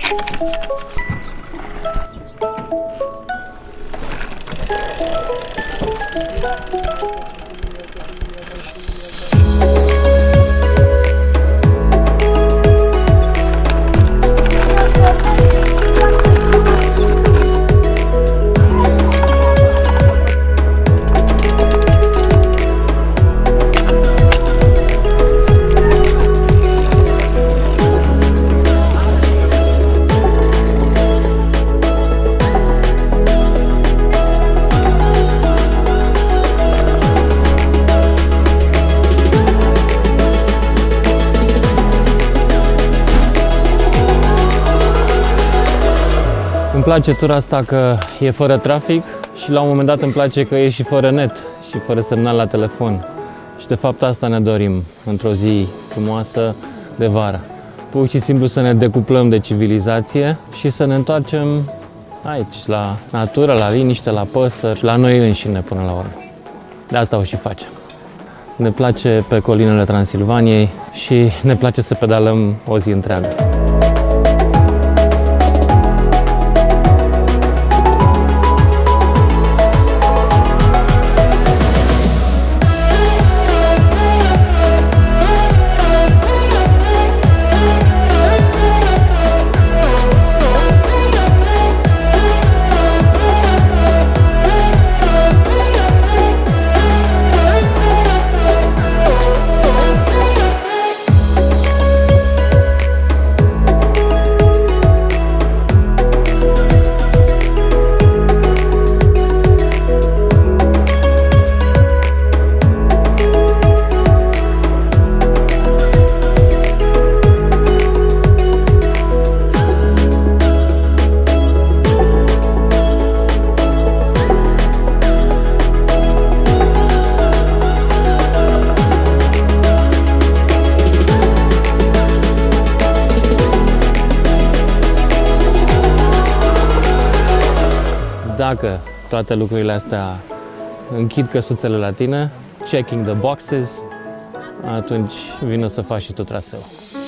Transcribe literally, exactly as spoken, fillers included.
Îmi place tura asta că e fără trafic și la un moment dat îmi place că e și fără net și fără semnal la telefon. Și de fapt asta ne dorim într-o zi frumoasă de vară. Pur și simplu să ne decuplăm de civilizație și să ne întoarcem aici, la natură, la liniște, la păsări, la noi înșine până la urmă. De asta o și facem. Ne place pe colinele Transilvaniei și ne place să pedalăm o zi întreagă. Dacă toate lucrurile astea închid căsuțele la tine, checking the boxes, atunci vină să faci și tu traseu.